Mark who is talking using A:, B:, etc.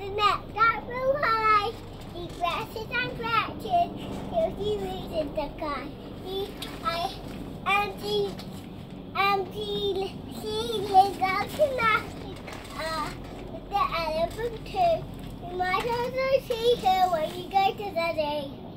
A: the net that flew high. He grasses and scratches till he reaches the sky. She lives out in Africa with the elephant too. You might also see her when you go to the zoo.